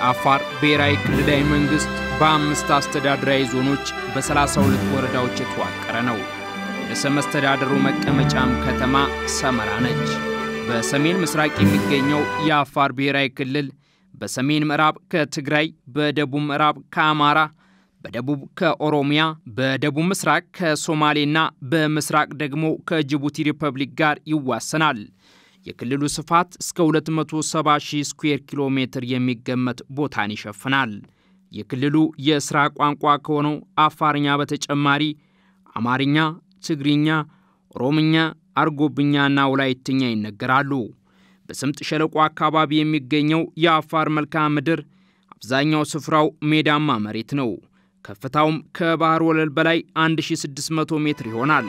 የአፋር ብሔራዊ ክልላዊ መንግስት በአምስት አስተዳደራዊ ዞኖች በ32 ወረዳዎች የተዋቀረ ነው። ርዕሰ መስተዳድሩ መቀመጫም ከተማ ሰመራ ነች። በሰሜን ምስራቅ የሚገኘው የአፋር ብሔራዊ ክልል በሰሜን ምዕራብ ከትግራይ፣ በደቡብ ምዕራብ ከአማራ፣ በደቡብ ከኦሮሚያ፣ በደቡብ ምስራቅ ከሶማሌና በምስራቅ ደግሞ ከጅቡቲ ሪፐብሊክ ጋር ይዋሰናል። የክልሉ ስፋት እስከ 270,000 ስኩዌር ኪሎ ሜትር የሚገመት ቦታን ይሸፍናል። የክልሉ የሥራ ቋንቋ ከሆነው አፋርኛ በተጨማሪ አማርኛ፣ ትግርኛ፣ ኦሮምኛ፣ አርጎብኛና ወላይትኛ ይነገራሉ። በስምጥ ሸለቆ አካባቢ የሚገኘው የአፋር መልክዓ ምድር አብዛኛው ስፍራው ሜዳማ መሬት ነው። ከፍታውም ከባህር ወለል በላይ 1600 ሜትር ይሆናል።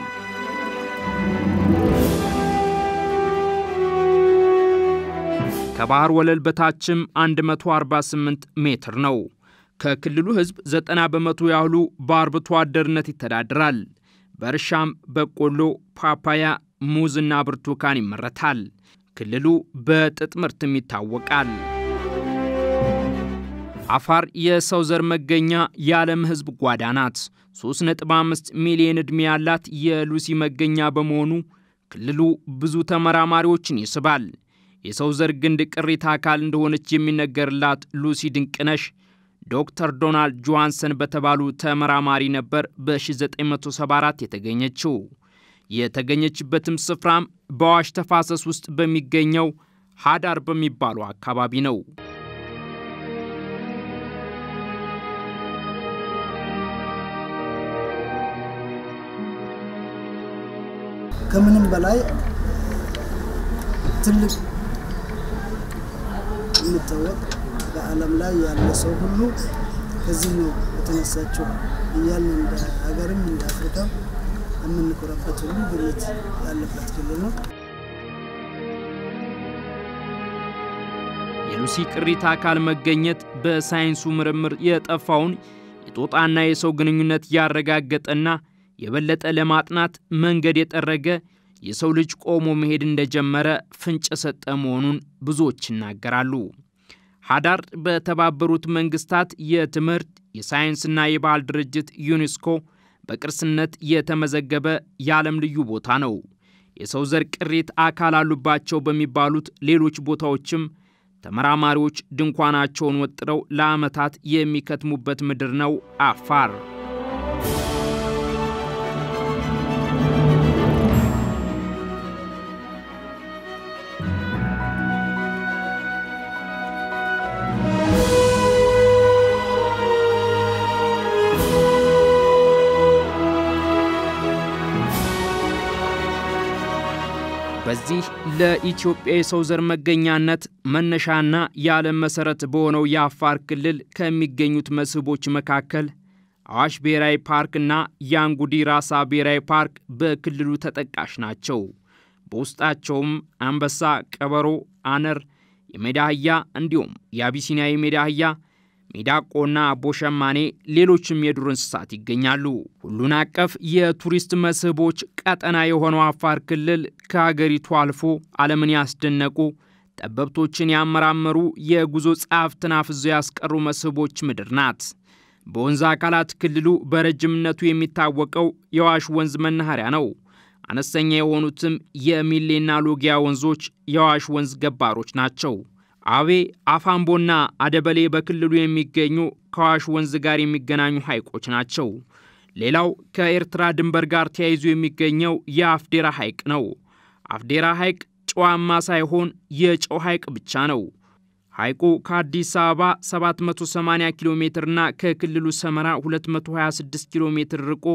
ከባህር ወለል በታችም 148 ሜትር ነው። ከክልሉ ህዝብ 90% ያህሉ በአርብቶ አደርነት ይተዳደራል። በእርሻም በቆሎ፣ ፓፓያ፣ ሙዝና ብርቱካን ይመረታል። ክልሉ በጥጥ ምርትም ይታወቃል። አፋር የሰው ዘር መገኛ የዓለም ህዝብ ጓዳ ናት። 3.5 ሚሊዮን ዕድሜ ያላት የሉሲ መገኛ በመሆኑ ክልሉ ብዙ ተመራማሪዎችን ይስባል። የሰው ዘር ግንድ ቅሪተ አካል እንደሆነች የሚነገርላት ሉሲ ድንቅነሽ ዶክተር ዶናልድ ጆሃንሰን በተባሉ ተመራማሪ ነበር በ1974 የተገኘችው። የተገኘችበትም ስፍራም በአዋሽ ተፋሰስ ውስጥ በሚገኘው ሃዳር በሚባለው አካባቢ ነው። ከምንም በላይ ትልቅ ምትወቅ በዓለም ላይ ያለ ሰው ሁሉ ከዚህ ነው የተነሳችው እያልን እንደ ሀገርም እንደ አፍሪካ የምንኮራበት ሁሉ ግሬት ያለበት ክልል ነው። የሉሲ ቅሪተ አካል መገኘት በሳይንሱ ምርምር የጠፋውን የጦጣና የሰው ግንኙነት ያረጋገጠና የበለጠ ለማጥናት መንገድ የጠረገ የሰው ልጅ ቆሞ መሄድ እንደጀመረ ፍንጭ ሰጠ መሆኑን ብዙዎች ይናገራሉ። ሃዳር በተባበሩት መንግስታት የትምህርት የሳይንስና የባህል ድርጅት ዩኔስኮ በቅርስነት የተመዘገበ የዓለም ልዩ ቦታ ነው። የሰው ዘር ቅሪተ አካል አሉባቸው በሚባሉት ሌሎች ቦታዎችም ተመራማሪዎች ድንኳናቸውን ወጥረው ለዓመታት የሚከትሙበት ምድር ነው አፋር። በዚህ ለኢትዮጵያ የሰው ዘር መገኛነት መነሻና የዓለም መሰረት በሆነው የአፋር ክልል ከሚገኙት መስህቦች መካከል አዋሽ ብሔራዊ ፓርክና ያንጉዲ ራሳ ብሔራዊ ፓርክ በክልሉ ተጠቃሽ ናቸው። በውስጣቸውም አንበሳ፣ ቀበሮ፣ አነር፣ የሜዳ አህያ እንዲሁም የአቢሲኒያ የሜዳ አህያ፣ ሚዳቆና ቦሸማኔ ሌሎችም የዱር እንስሳት ይገኛሉ። ሁሉን አቀፍ የቱሪስት መስህቦች ቀጠና የሆነው አፋር ክልል ከሀገሪቱ አልፎ ዓለምን ያስደነቁ ጠበብቶችን ያመራመሩ የጉዞ ጸሐፍትን አፍዘው ያስቀሩ መስህቦች ምድር ናት። በወንዝ አካላት ክልሉ በረጅምነቱ የሚታወቀው የአዋሽ ወንዝ መናኸሪያ ነው። አነስተኛ የሆኑትም የሚሌና ሎጊያ ወንዞች የአዋሽ ወንዝ ገባሮች ናቸው። አቤ፣ አፋምቦና አደበሌ በክልሉ የሚገኙ ከአዋሽ ወንዝ ጋር የሚገናኙ ሐይቆች ናቸው። ሌላው ከኤርትራ ድንበር ጋር ተያይዞ የሚገኘው የአፍዴራ ሐይቅ ነው። አፍዴራ ሐይቅ ጨዋማ ሳይሆን የጨው ሐይቅ ብቻ ነው። ሐይቁ ከአዲስ አበባ 780 ኪሎ ሜትርና ከክልሉ ሰመራ 226 ኪሎ ሜትር ርቆ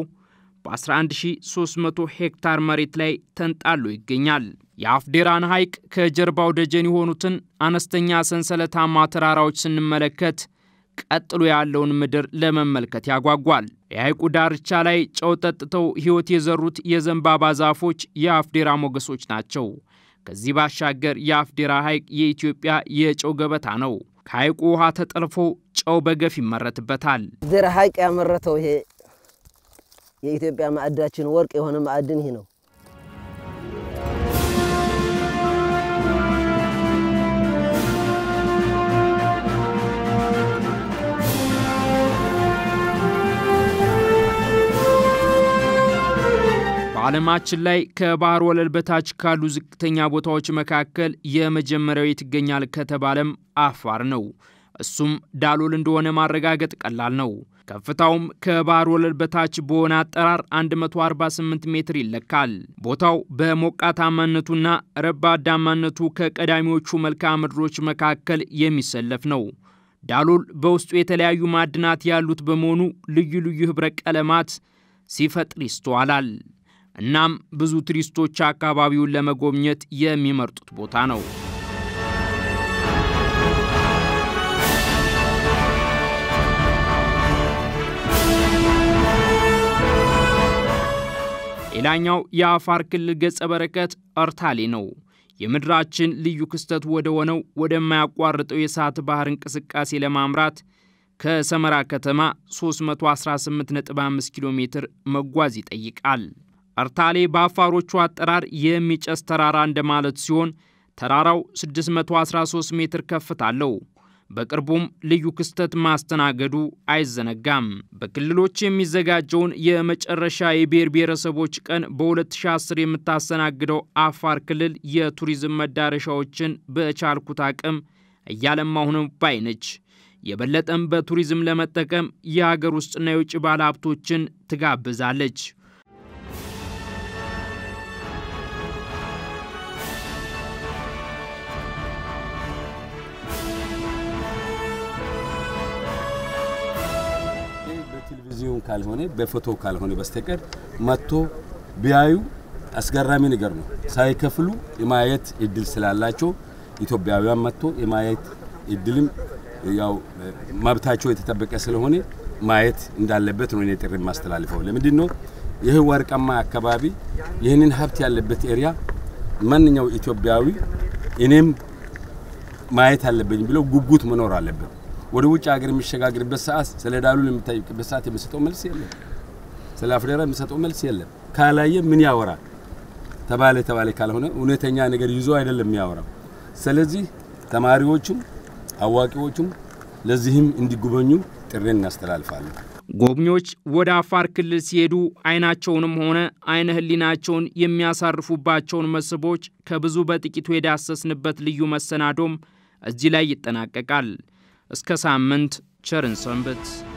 በ11300 ሄክታር መሬት ላይ ተንጣሎ ይገኛል። የአፍዴራን ሐይቅ ከጀርባው ደጀን የሆኑትን አነስተኛ ሰንሰለታማ ተራራዎች ስንመለከት ቀጥሎ ያለውን ምድር ለመመልከት ያጓጓል። የሐይቁ ዳርቻ ላይ ጨው ጠጥተው ሕይወት የዘሩት የዘንባባ ዛፎች የአፍዴራ ሞገሶች ናቸው። ከዚህ ባሻገር የአፍዴራ ሐይቅ የኢትዮጵያ የጨው ገበታ ነው። ከሐይቁ ውሃ ተጠልፎ ጨው በገፍ ይመረትበታል። አፍዴራ ሐይቅ ያመረተው ይሄ የኢትዮጵያ ማዕድናችን ወርቅ የሆነ ማዕድን ይሄ ነው። በዓለማችን ላይ ከባህር ወለል በታች ካሉ ዝቅተኛ ቦታዎች መካከል የመጀመሪያው ይገኛል ከተባለም አፋር ነው። እሱም ዳሎል እንደሆነ ማረጋገጥ ቀላል ነው። ከፍታውም ከባህር ወለል በታች በሆነ አጠራር 148 ሜትር ይለካል። ቦታው በሞቃታማነቱና ረባዳማነቱ ከቀዳሚዎቹ መልክዓ ምድሮች መካከል የሚሰለፍ ነው። ዳሎል በውስጡ የተለያዩ ማዕድናት ያሉት በመሆኑ ልዩ ልዩ ህብረ ቀለማት ሲፈጥር ይስተዋላል። እናም ብዙ ቱሪስቶች አካባቢውን ለመጎብኘት የሚመርጡት ቦታ ነው። ሌላኛው የአፋር ክልል ገጸ በረከት ኤርታሌ ነው። የምድራችን ልዩ ክስተት ወደ ሆነው ወደማያቋርጠው የእሳት ባህር እንቅስቃሴ ለማምራት ከሰመራ ከተማ 318.5 ኪሎ ሜትር መጓዝ ይጠይቃል። ኤርታሌ በአፋሮቹ አጠራር የሚጨስ ተራራ እንደማለት ሲሆን ተራራው 613 ሜትር ከፍታ አለው። በቅርቡም ልዩ ክስተት ማስተናገዱ አይዘነጋም። በክልሎች የሚዘጋጀውን የመጨረሻ የብሔር ብሔረሰቦች ቀን በ2010 የምታስተናግደው አፋር ክልል የቱሪዝም መዳረሻዎችን በቻልኩት አቅም እያለማሁ ነው ባይ ነች። የበለጠም በቱሪዝም ለመጠቀም የሀገር ውስጥና የውጭ ባለሀብቶችን ትጋብዛለች። በቴሌቪዥን ካልሆነ በፎቶ ካልሆነ በስተቀር መጥቶ ቢያዩ አስገራሚ ነገር ነው። ሳይከፍሉ የማየት እድል ስላላቸው ኢትዮጵያውያን መጥቶ የማየት እድልም ያው ማብታቸው የተጠበቀ ስለሆነ ማየት እንዳለበት ነው እኔ ጥሪ ማስተላልፈው። ለምንድን ነው ይሄ ወርቃማ አካባቢ ይሄንን ሀብት ያለበት ኤሪያ ማንኛው ኢትዮጵያዊ እኔም ማየት አለብኝ ብለው ጉጉት መኖር አለበት። ወደ ውጭ ሀገር የሚሸጋግርበት ሰዓት ስለ ዳሎል የሚታይበት ሰዓት የሚሰጠው መልስ የለም። ስለ አፍዴራ የሚሰጠው መልስ የለም። ካላየ ምን ያወራ ተባለ ካልሆነ እውነተኛ ነገር ይዞ አይደለም የሚያወራው። ስለዚህ ተማሪዎቹም አዋቂዎቹም ለዚህም እንዲጎበኙ ጥሪን እናስተላልፋለን። ጎብኚዎች ወደ አፋር ክልል ሲሄዱ አይናቸውንም ሆነ አይነ ህሊናቸውን የሚያሳርፉባቸውን መስህቦች ከብዙ በጥቂቱ የዳሰስንበት ልዩ መሰናዶም እዚህ ላይ ይጠናቀቃል። እስከ ሳምንት ቸርን ሰንብት።